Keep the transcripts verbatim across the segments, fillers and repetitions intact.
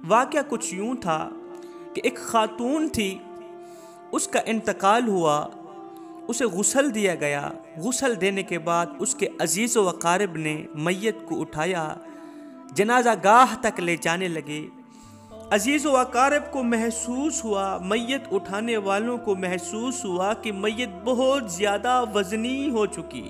वाक़या कुछ यूँ था कि एक खातून थी, उसका इंतकाल हुआ, उसे गुस्ल दिया गया। गुस्ल देने के बाद उसके अजीज़ व अकारिब ने मैयत को उठाया, जनाजा गाह तक ले जाने लगे। अजीज़ व अकारिब को महसूस हुआ, मैयत उठाने वालों को महसूस हुआ कि मैयत बहुत ज़्यादा वज़नी हो चुकी,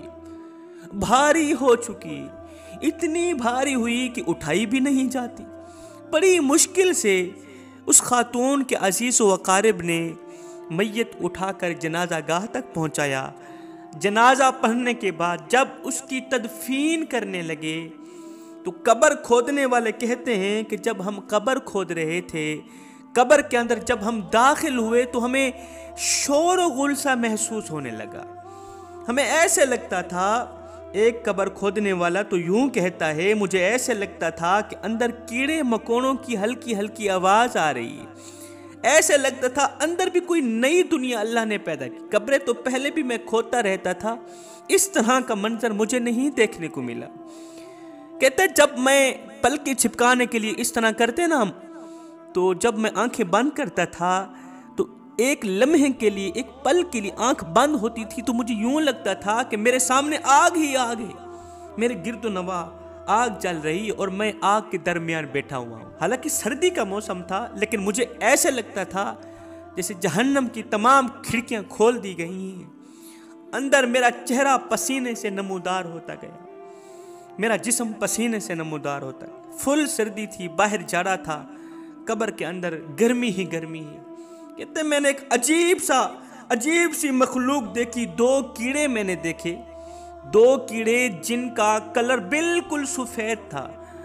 भारी हो चुकी, इतनी भारी हुई कि उठाई भी नहीं जाती। बड़ी मुश्किल से उस खातून के अजीज़ व अकारिब ने मैयत उठाकर जनाजा गाह तक पहुंचाया। जनाजा पढ़ने के बाद जब उसकी तदफीन करने लगे तो कब्र खोदने वाले कहते हैं कि जब हम कब्र खोद रहे थे, कब्र के अंदर जब हम दाखिल हुए तो हमें शोर गुल सा महसूस होने लगा। हमें ऐसे लगता था, एक कब्र खोदने वाला तो यूं कहता है, मुझे ऐसे लगता था कि अंदर कीड़े मकोड़ों की हल्की हल्की आवाज़ आ रही है। ऐसे लगता था अंदर भी कोई नई दुनिया अल्लाह ने पैदा की। कब्रें तो पहले भी मैं खोदता रहता था, इस तरह का मंजर मुझे नहीं देखने को मिला। कहते जब मैं पलकें छिपकाने के लिए इस तरह करते ना हम, तो जब मैं आंखें बंद करता था तो एक लम्हे के लिए, एक पल के लिए आंख बंद होती थी तो मुझे यूं लगता था कि मेरे सामने आग ही आग है, मेरे गिरदो नवा आग जल रही है और मैं आग के दरमियान बैठा हुआ हूँ। हालांकि सर्दी का मौसम था, लेकिन मुझे ऐसे लगता था जैसे जहन्नम की तमाम खिड़कियां खोल दी गई हैं। अंदर मेरा चेहरा पसीने से नमूदार होता गया, मेरा जिस्म पसीने से नमूदार होता है। फुल सर्दी थी, बाहर जाड़ा था, कब्र के अंदर गर्मी ही गर्मी है। कहते मैंने एक अजीब सा अजीब सी मखलूक देखी। दो कीड़े मैंने देखे, दो कीड़े जिनका कलर बिल्कुल सफ़ेद था।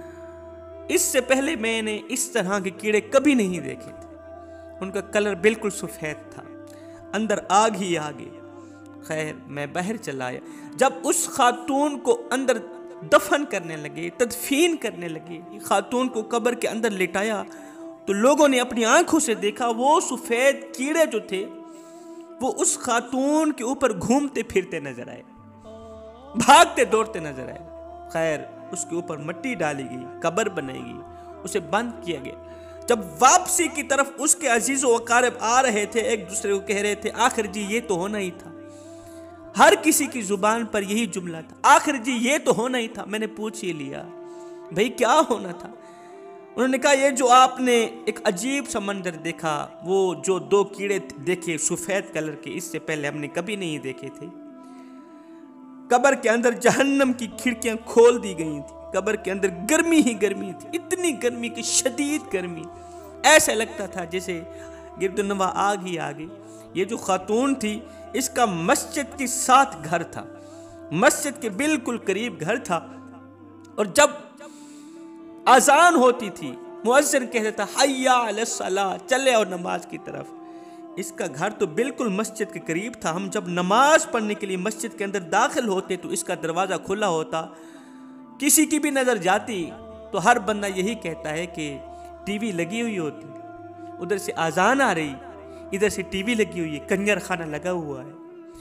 इससे पहले मैंने इस तरह के कीड़े कभी नहीं देखे थे। उनका कलर बिल्कुल सफ़ेद था, अंदर आग ही आगे। खैर मैं बाहर चला आया। जब उस खातून को अंदर दफन करने लगे, तदफीन करने लगे, खातून को कब्र के अंदर लिटाया, तो लोगों ने अपनी आंखों से देखा वो सफ़ेद कीड़े जो थे वो उस खातून के ऊपर घूमते फिरते नजर आए, भागते दौड़ते नजर आए। खैर उसके ऊपर मिट्टी डाली गई, कब्र बनाई गई, उसे बंद किया गया। जब वापसी की तरफ उसके अजीज़ व अकारिब आ रहे थे, एक दूसरे को कह रहे थे आखिर जी ये तो होना ही था। हर किसी की जुबान पर यही जुमला था, आखिर जी ये तो होना ही था। मैंने पूछ ही लिया भाई क्या होना था? उन्होंने कहा ये जो आपने एक अजीब सा मंजर देखा, वो जो दो कीड़े देखे सफ़ेद कलर के, इससे पहले हमने कभी नहीं देखे थे। कब्र के अंदर जहन्नम की खिड़कियां खोल दी गई थी, कब्र के अंदर गर्मी ही गर्मी थी, इतनी गर्मी की शदीद गर्मी। ऐसा लगता था जैसे गिरदुनवा आग ही आगे। ये जो खातून थी इसका मस्जिद के साथ घर था, मस्जिद के बिल्कुल करीब घर था, और जब अजान होती थी मुअज्जिन कहता था हय्या अलस्सलाह, चले और नमाज की तरफ। इसका घर तो बिल्कुल मस्जिद के करीब था। हम जब नमाज पढ़ने के लिए मस्जिद के अंदर दाखिल होते तो इसका दरवाज़ा खुला होता, किसी की भी नज़र जाती तो हर बंदा यही कहता है कि टीवी लगी हुई होती, उधर से अजान आ रही, इधर से टीवी लगी हुई है, कंजर खाना लगा हुआ है।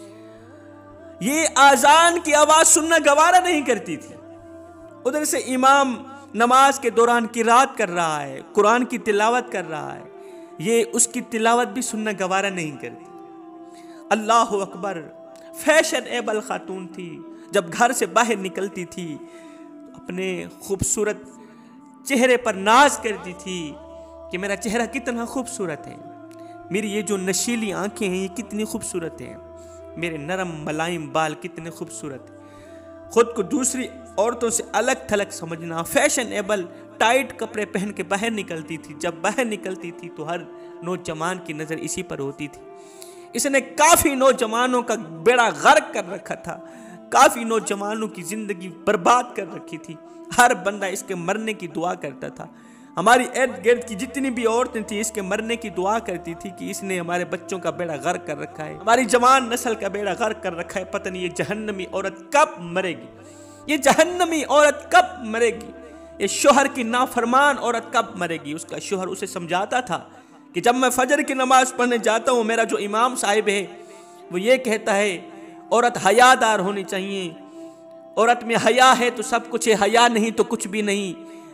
ये अजान की आवाज़ सुनना गवारा नहीं करती थी। उधर से इमाम नमाज के दौरान किरात कर रहा है, कुरान की तिलावत कर रहा है, ये उसकी तिलावत भी सुनना गवारा नहीं करती। अल्लाह अकबर, फैशन एबल खातून थी। जब घर से बाहर निकलती थी तो अपने खूबसूरत चेहरे पर नाज करती थी कि मेरा चेहरा कितना खूबसूरत है, मेरी ये जो नशीली आंखें हैं ये कितनी खूबसूरत हैं, मेरे नरम मलाइम बाल कितने खूबसूरत हैं। खुद को दूसरी औरतों से अलग थलग समझना, फैशन एबल टाइट कपड़े पहन के बाहर निकलती थी। जब बाहर निकलती थी तो हर नौजवान की नज़र इसी पर होती थी। इसने काफ़ी नौजवानों का बेड़ा गर्क कर रखा था, काफ़ी नौजवानों की ज़िंदगी बर्बाद कर रखी थी। हर बंदा इसके मरने की दुआ करता था। हमारी इर्द गिर्द की जितनी भी औरतें थी इसके मरने की दुआ करती थी कि इसने हमारे बच्चों का बेड़ा गर्क कर रखा है, हमारी जवान नस्ल का बेड़ा गर्क कर रखा है, पता नहीं ये जहन्नमी औरत कब मरेगी, ये जहन्नमी औरत कब मरेगी, ये शोहर की नाफरमान औरत कब मरेगी। उसका शोहर उसे समझाता था कि जब मैं फजर की नमाज पढ़ने जाता हूँ, मेरा जो इमाम साहिब है वो ये कहता है औरत हयादार होनी चाहिए, औरत में हया है तो सब कुछ है, हया नहीं तो कुछ भी नहीं।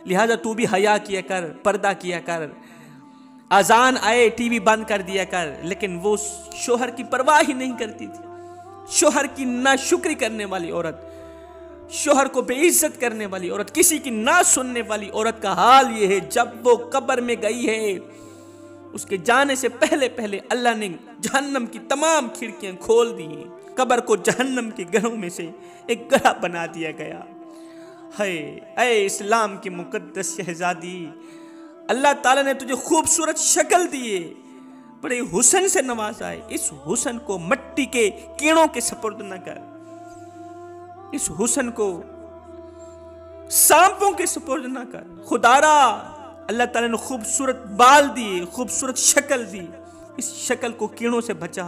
लिहाजा तू भी हया किया कर, पर्दा किया कर, अजान आए टीवी बंद कर दिया कर। लेकिन वो शोहर की परवाह ही नहीं करती थी। शोहर की नाशुक्री करने वाली औरत, शोहर को बेइज्जत करने वाली औरत, किसी की ना सुनने वाली औरत का हाल ये है, जब वो कब्र में गई है उसके जाने से पहले पहले अल्लाह ने जहन्नम की तमाम खिड़कियां खोल दी। कब्र को जहन्नम के घरों में से एक गड़ा बना दिया गया है। ऐ इस्लाम की मुकद्दस शहजादी, अल्लाह ताला ने तुझे खूबसूरत शक्ल दिए, बड़े हुस्न से नवाजा है। इस हुस्न को मिट्टी के कीड़ों के सपुर्द न कर, इस हुस्न को सांपों के सपुर्द न कर। खुदारा अल्लाह ताला ने खूबसूरत बाल दिए, खूबसूरत शक्ल दी, इस शक्ल को कीड़ों से बचा।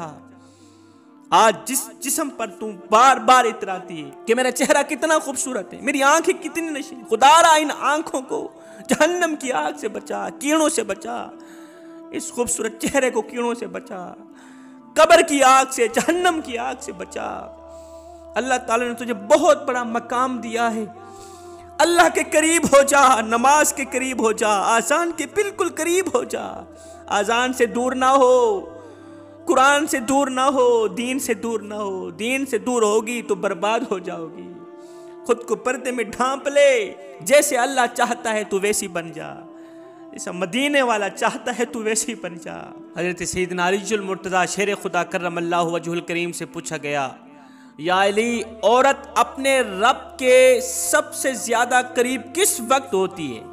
आज जिस जिस्म पर तू बार बार इतराती है कि मेरा चेहरा कितना खूबसूरत है, मेरी आंखें कितनी नशी, खुदारा इन आंखों को जहन्नम की आग से बचा, कीड़ों से बचा, इस खूबसूरत चेहरे को कीड़ों से बचा, कब्र की आग से, जहन्नम की आग से बचा। अल्लाह ताला ने तुझे बहुत बड़ा मकाम दिया है। अल्लाह के करीब हो जा, नमाज के करीब हो जा, आजान के बिल्कुल करीब हो जा। आजान से दूर ना हो, कुरान से दूर ना हो, दीन से दूर ना हो। दीन से दूर होगी तो बर्बाद हो जाओगी। खुद को पर्दे में ढांप ले, जैसे अल्लाह चाहता है तू वैसी बन जा, जैसा मदीने वाला चाहता है तू वैसी बन जा। हजरत सैयदना अलीजुल मुर्तज़ा शेर खुदा करमल्लाहु वजहुल करीम से पूछा गया, या अली, औरत अपने रब के सबसे ज्यादा करीब किस वक्त होती है?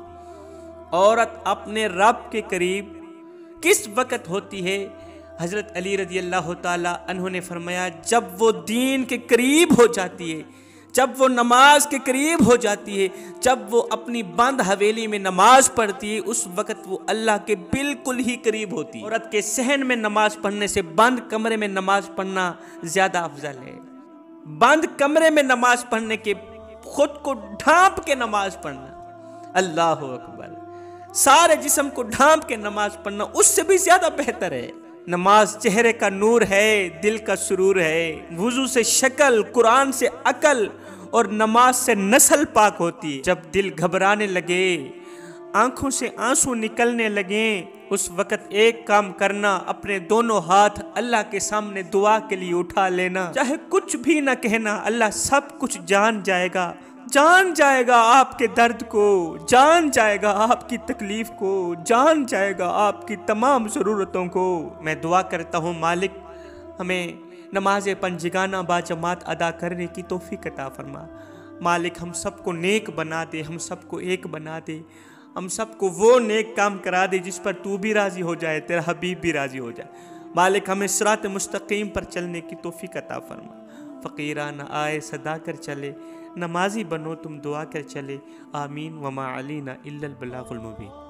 औरत अपने रब के करीब किस वक्त होती है? हजरत अली रज़ी अल्लाह ताला अन्हु ने फरमाया, जब वो दीन के करीब हो जाती है, जब वो नमाज के करीब हो जाती है, जब वो अपनी बंद हवेली में नमाज पढ़ती है, उस वक्त वो अल्लाह के बिल्कुल ही करीब होती है। औरत के सहन में नमाज पढ़ने से बंद कमरे में नमाज पढ़ना ज्यादा अफजल है। बंद कमरे में नमाज पढ़ने के खुद को ढांप के नमाज पढ़ना, अल्लाह अकबर, सारे जिस्म को ढांप के नमाज पढ़ना उससे भी ज्यादा बेहतर है। नमाज चेहरे का नूर है, दिल का सुरूर है। वुजू से शक्ल, कुरान से अकल और नमाज से नस्ल पाक होती है। जब दिल घबराने लगे, आंखों से आंसू निकलने लगे, उस वक्त एक काम करना, अपने दोनों हाथ अल्लाह के सामने दुआ के लिए उठा लेना। चाहे कुछ भी ना कहना, अल्लाह सब कुछ जान जाएगा, जान जाएगा आपके दर्द को, जान जाएगा आपकी तकलीफ को, जान जाएगा आपकी तमाम ज़रूरतों को। मैं दुआ करता हूँ मालिक हमें नमाज पंजगाना बाजमात अदा करने की तौफीक अता फरमा। मालिक हम सबको नेक बना दे, हम सबको एक बना दे, हम सबको वो नेक काम करा दे जिस पर तू भी राज़ी हो जाए, तेरा हबीब भी राज़ी हो जाए। मालिक हमें सिरात मुस्तकीम पर चलने की तौफीक अता फरमा। फ़कीराना आए सदा कर चले, नमाजी बनो तुम दुआ कर चले। आमीन वमा अलीना इल्लल बलागुल मुबीन।